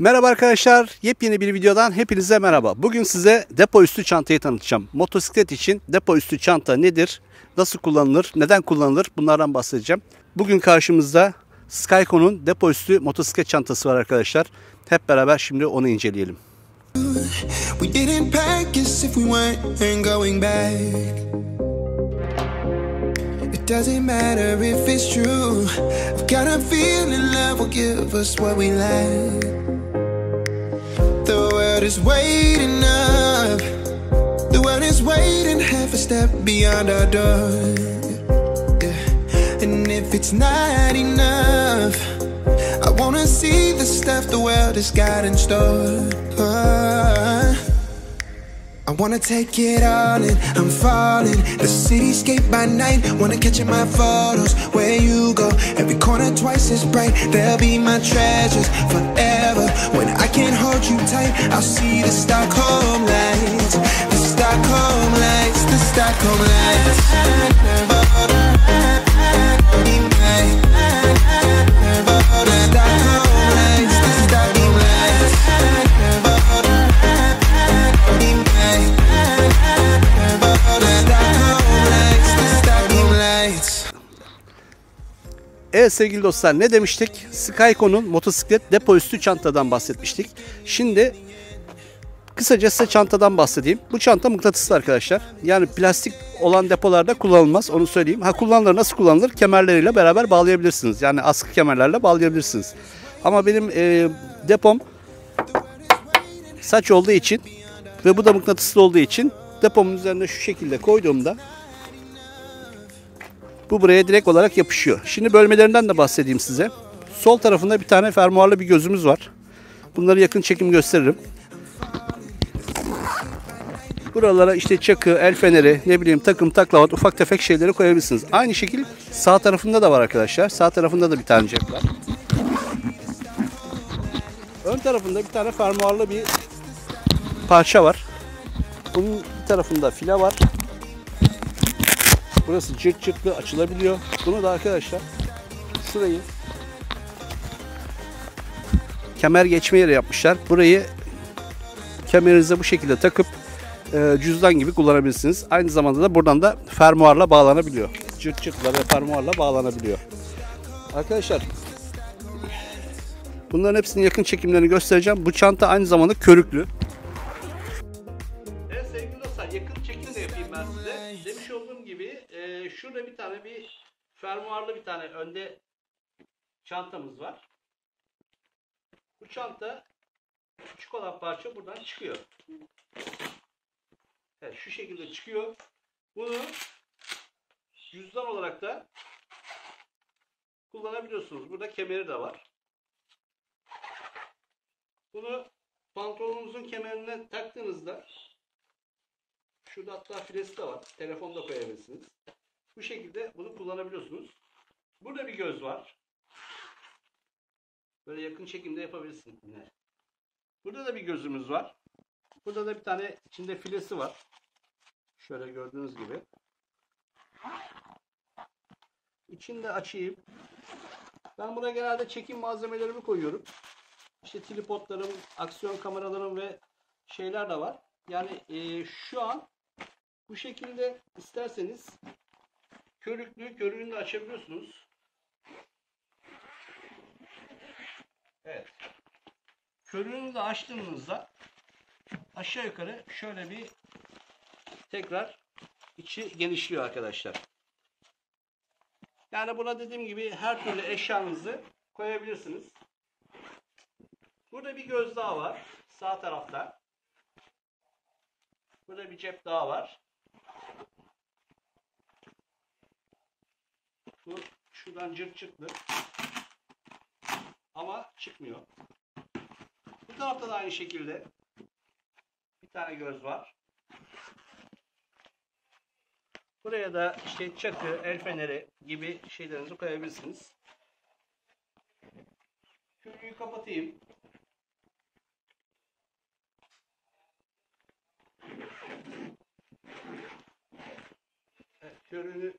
Merhaba arkadaşlar, yepyeni bir videodan hepinize merhaba. Bugün size depo üstü çantayı tanıtacağım. Motosiklet için depo üstü çanta nedir, nasıl kullanılır, neden kullanılır bunlardan bahsedeceğim. Bugün karşımızda Skyco'nun depo üstü motosiklet çantası var arkadaşlar. Hep beraber şimdi onu inceleyelim. It doesn't matter if it's true. I've got a feeling love will give us what we lack. The world is waiting up. The world is waiting half a step beyond our door. Yeah. And if it's not enough, I wanna see the stuff the world has got in store. I wanna take it all in, I'm falling. The cityscape by night, wanna catch in my photos. Where you go, every corner twice as bright. They'll be my treasures forever. When I can't hold you tight, I'll see the Stockholm lights. The Stockholm lights, the Stockholm lights. Evet sevgili dostlar, ne demiştik? Skyco'nun motosiklet depo üstü çantadan bahsetmiştik. Şimdi kısaca size çantadan bahsedeyim. Bu çanta mıknatıslı arkadaşlar. Yani plastik olan depolarda kullanılmaz, onu söyleyeyim. Kullanılır, nasıl kullanılır? Kemerleriyle beraber bağlayabilirsiniz. Yani askı kemerlerle bağlayabilirsiniz. Ama benim depom saç olduğu için ve bu da mıknatıslı olduğu için depomun üzerine şu şekilde koyduğumda bu buraya direkt olarak yapışıyor. Şimdi bölmelerinden de bahsedeyim size. Sol tarafında bir tane fermuarlı bir gözümüz var. Bunları yakın çekim gösteririm. Buralara işte çakı, el feneri, ne bileyim takım, taklavat, ufak tefek şeyleri koyabilirsiniz. Aynı şekil sağ tarafında da var arkadaşlar. Sağ tarafında da bir tane cep var. Ön tarafında bir tane fermuarlı bir parça var. Bunun bir tarafında file var. Burası cırt cırtlı açılabiliyor. Bunu da arkadaşlar şurayı kemer geçme yeri yapmışlar. Burayı kemerinize bu şekilde takıp cüzdan gibi kullanabilirsiniz. Aynı zamanda da buradan da fermuarla bağlanabiliyor. Cırt cırtla ve fermuarla bağlanabiliyor. Arkadaşlar bunların hepsinin yakın çekimlerini göstereceğim. Bu çanta aynı zamanda körüklü. Evet sevgili dostlar, yakın çekim de yapayım ben size. Demiş olduğum gibi şurada bir tane fermuarlı bir tane önde çantamız var. Bu çanta küçük olan parça buradan çıkıyor. Evet, şu şekilde çıkıyor. Bunu cüzdan olarak da kullanabiliyorsunuz. Burada kemeri de var. Bunu pantolonunuzun kemerine taktığınızda şurada hatta filesi de var. Telefonu da koyabilirsiniz. Bu şekilde bunu kullanabiliyorsunuz. Burada bir göz var. Böyle yakın çekimde yapabilirsiniz yine. Burada da bir gözümüz var. Burada da bir tane içinde filesi var. Şöyle gördüğünüz gibi. İçini de açayım. Ben buna genelde çekim malzemelerimi koyuyorum. İşte tripodlarım, aksiyon kameralarım ve şeyler de var. Yani şu an bu şekilde isterseniz körüğünü de açabiliyorsunuz. Evet. Körüğünü de açtığınızda aşağı yukarı şöyle bir tekrar içi genişliyor arkadaşlar. Yani buna dediğim gibi her türlü eşyanızı koyabilirsiniz. Burada bir göz daha var. Sağ tarafta. Burada bir cep daha var. Bu şuradan cırt cırtlı. Ama çıkmıyor. Bu tarafta da aynı şekilde bir tane göz var. Buraya da işte çakı, el feneri gibi şeylerinizi koyabilirsiniz. Körüğü kapatayım. Evet, körüğünü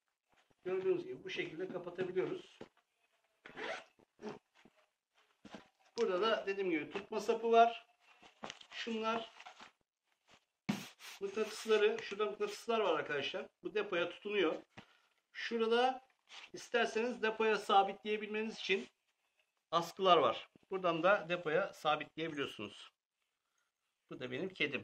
gördüğünüz gibi bu şekilde kapatabiliyoruz. Şurada da dediğim gibi tutma sapı var. Şunlar mıknatısları, şurada mıknatıslar var arkadaşlar. Bu depoya tutunuyor. Şurada isterseniz depoya sabitleyebilmeniz için askılar var. Buradan da depoya sabitleyebiliyorsunuz. Bu da benim kedim.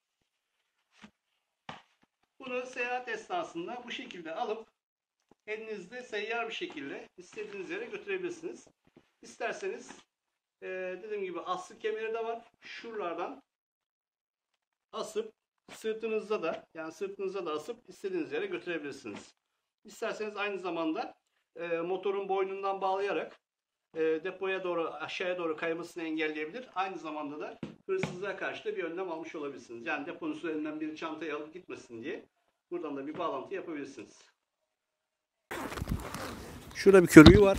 Bunu seyahat esnasında bu şekilde alıp elinizde seyyar bir şekilde istediğiniz yere götürebilirsiniz. İsterseniz dediğim gibi aslı kemeri de var. Şuralardan asıp sırtınızda da asıp istediğiniz yere götürebilirsiniz. İsterseniz aynı zamanda motorun boynundan bağlayarak depoya doğru aşağıya doğru kaymasını engelleyebilir. Aynı zamanda da hırsızlığa karşı da bir önlem almış olabilirsiniz. Yani deponun üzerinden bir çantayı alıp gitmesin diye buradan da bir bağlantı yapabilirsiniz. Şurada bir körüğü var.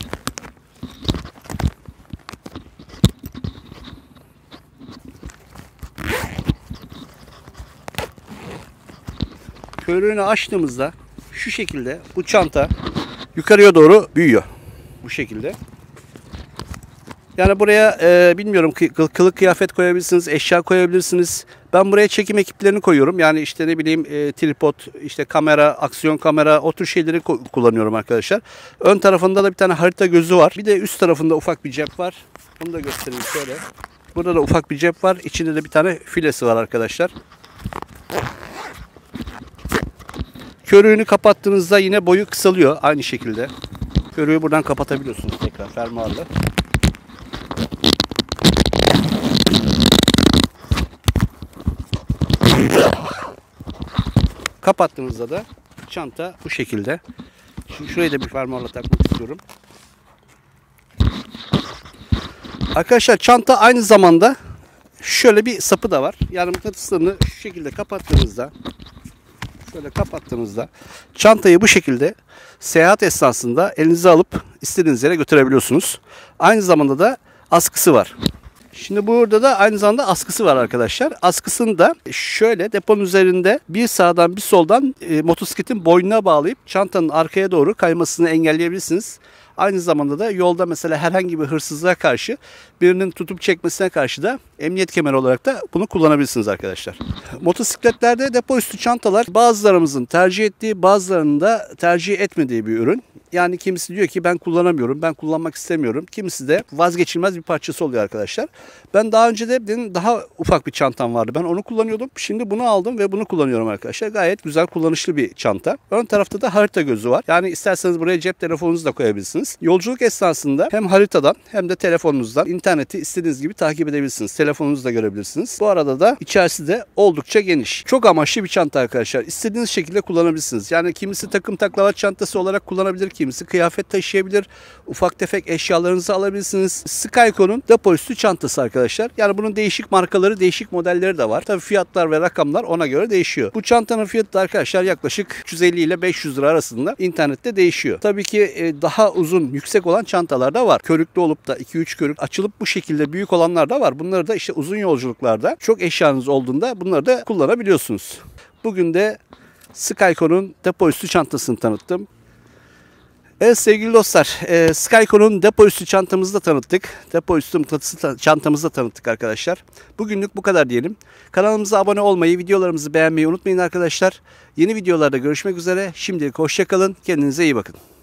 Körüğünü açtığımızda şu şekilde bu çanta yukarıya doğru büyüyor. Bu şekilde. Yani buraya bilmiyorum kılık kıyafet koyabilirsiniz, eşya koyabilirsiniz. Ben buraya çekim ekiplerini koyuyorum. Yani işte ne bileyim tripod, işte kamera, aksiyon kamera o tür şeyleri kullanıyorum arkadaşlar. Ön tarafında da bir tane harita gözü var. Bir de üst tarafında ufak bir cep var. Onu da göstereyim şöyle. Burada da ufak bir cep var. İçinde de bir tane filesi var arkadaşlar. Körüğünü kapattığınızda yine boyu kısalıyor aynı şekilde. Körüğü buradan kapatabiliyorsunuz tekrar fermuarla. Kapattığınızda da çanta bu şekilde. Şimdi şurayı da bir fermuarla takmak istiyorum. Arkadaşlar çanta aynı zamanda şöyle bir sapı da var. Yani mıknatıslarını şu şekilde kapattığınızda çantayı bu şekilde seyahat esnasında elinize alıp istediğiniz yere götürebiliyorsunuz. Aynı zamanda da askısı var. Şimdi burada da aynı zamanda askısı var arkadaşlar. Askısını da şöyle deponun üzerinde bir sağdan bir soldan motosikletin boynuna bağlayıp çantanın arkaya doğru kaymasını engelleyebilirsiniz. Aynı zamanda da yolda mesela herhangi bir hırsızlığa karşı birinin tutup çekmesine karşı da emniyet kemeri olarak da bunu kullanabilirsiniz arkadaşlar. Motosikletlerde depo üstü çantalar bazılarımızın tercih ettiği, bazılarının da tercih etmediği bir ürün. Yani kimisi diyor ki ben kullanamıyorum, ben kullanmak istemiyorum. Kimisi de vazgeçilmez bir parçası oluyor arkadaşlar. Ben daha önce de benim daha ufak bir çantam vardı. Ben onu kullanıyordum. Şimdi bunu aldım ve bunu kullanıyorum arkadaşlar. Gayet güzel, kullanışlı bir çanta. Ön tarafta da harita gözü var. Yani isterseniz buraya cep telefonunuzu da koyabilirsiniz. Yolculuk esnasında hem haritadan hem de telefonunuzdan interneti istediğiniz gibi takip edebilirsiniz. Telefonunuzda görebilirsiniz. Bu arada da içerisi de oldukça geniş. Çok amaçlı bir çanta arkadaşlar. İstediğiniz şekilde kullanabilirsiniz. Yani kimisi takım taklavat çantası olarak kullanabilir, kimisi kıyafet taşıyabilir. Ufak tefek eşyalarınızı alabilirsiniz. Skyco'nun depo üstü çantası arkadaşlar. Yani bunun değişik markaları, değişik modelleri de var. Tabii fiyatlar ve rakamlar ona göre değişiyor. Bu çantanın fiyatı da arkadaşlar yaklaşık 350 ile 500 lira arasında internette değişiyor. Tabii ki daha uzun, yüksek olan çantalar da var. Körüklü olup da 2-3 körük açılıp bu şekilde büyük olanlar da var. Bunları da işte uzun yolculuklarda çok eşyanız olduğunda bunları da kullanabiliyorsunuz. Bugün de Skyco'nun depo üstü çantasını tanıttım. Evet sevgili dostlar, Skyco'nun depo üstü çantamızı da tanıttık. Depo üstü mıknatısı çantamızı da tanıttık arkadaşlar. Bugünlük bu kadar diyelim. Kanalımıza abone olmayı, videolarımızı beğenmeyi unutmayın arkadaşlar. Yeni videolarda görüşmek üzere. Şimdilik hoşça kalın. Kendinize iyi bakın.